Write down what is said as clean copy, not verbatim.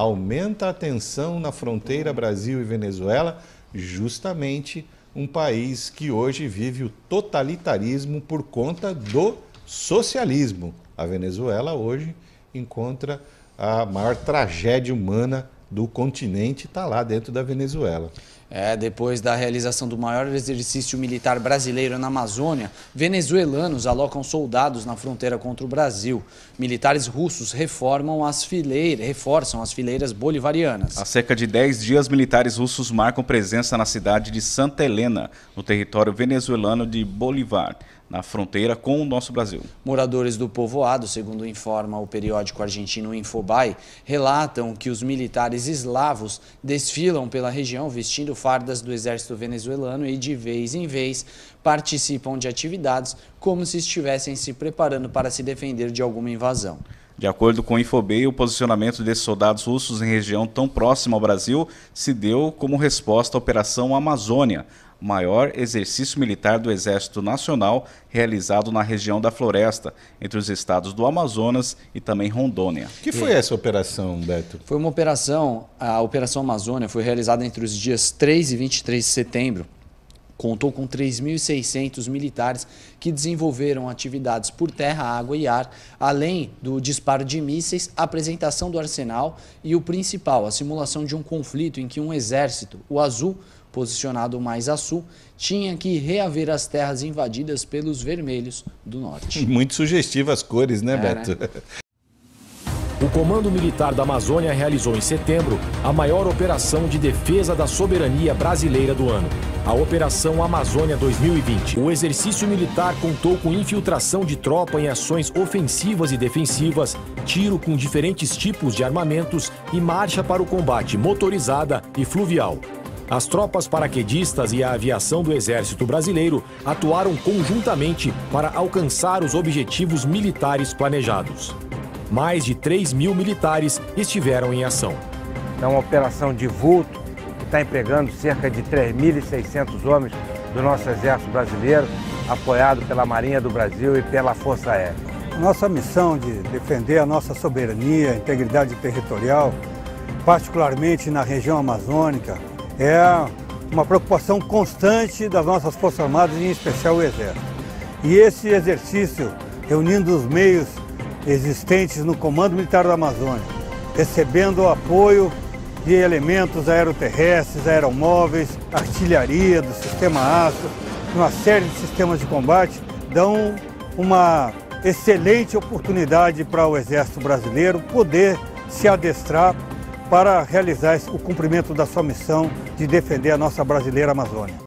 aumenta a tensão na fronteira Brasil e Venezuela, justamente um país que hoje vive o totalitarismo por conta do socialismo. A Venezuela hoje encontra a maior tragédia humana do continente, está lá dentro da Venezuela. Depois da realização do maior exercício militar brasileiro na Amazônia, venezuelanos alocam soldados na fronteira contra o Brasil. Militares russos reforçam as fileiras bolivarianas. Há cerca de 10 dias, militares russos marcam presença na cidade de Santa Helena, no território venezuelano de Bolívar, na fronteira com o nosso Brasil. Moradores do povoado, segundo informa o periódico argentino Infobae, relatam que os militares eslavos desfilam pela região vestindo fardas do exército venezuelano e, de vez em vez, participam de atividades como se estivessem se preparando para se defender de alguma invasão. De acordo com o Infobae, o posicionamento desses soldados russos em região tão próxima ao Brasil se deu como resposta à Operação Amazônia, o maior exercício militar do Exército Nacional realizado na região da Floresta, entre os estados do Amazonas e também Rondônia. O que foi essa operação, Beto? Foi uma operação, a Operação Amazônia foi realizada entre os dias 3 e 23 de setembro. Contou com 3.600 militares que desenvolveram atividades por terra, água e ar, além do disparo de mísseis, a apresentação do arsenal e o principal, a simulação de um conflito em que um exército, o Azul, posicionado mais a sul, tinha que reaver as terras invadidas pelos vermelhos do norte. Muito sugestivas as cores, né, Beto? Né? O Comando Militar da Amazônia realizou em setembro a maior operação de defesa da soberania brasileira do ano, a Operação Amazônia 2020. O exercício militar contou com infiltração de tropa em ações ofensivas e defensivas, tiro com diferentes tipos de armamentos e marcha para o combate motorizada e fluvial. As tropas paraquedistas e a aviação do Exército Brasileiro atuaram conjuntamente para alcançar os objetivos militares planejados. Mais de 3.000 militares estiveram em ação. É uma operação de vulto que está empregando cerca de 3.600 homens do nosso Exército Brasileiro, apoiado pela Marinha do Brasil e pela Força Aérea. Nossa missão de defender a nossa soberania, a integridade territorial, particularmente na região amazônica, é uma preocupação constante das nossas Forças Armadas, em especial o Exército. E esse exercício, reunindo os meios existentes no Comando Militar da Amazônia, recebendo o apoio de elementos aeroterrestres, aeromóveis, artilharia do sistema Astro, uma série de sistemas de combate, dão uma excelente oportunidade para o Exército Brasileiro poder se adestrar para realizar o cumprimento da sua missão de defender a nossa brasileira Amazônia.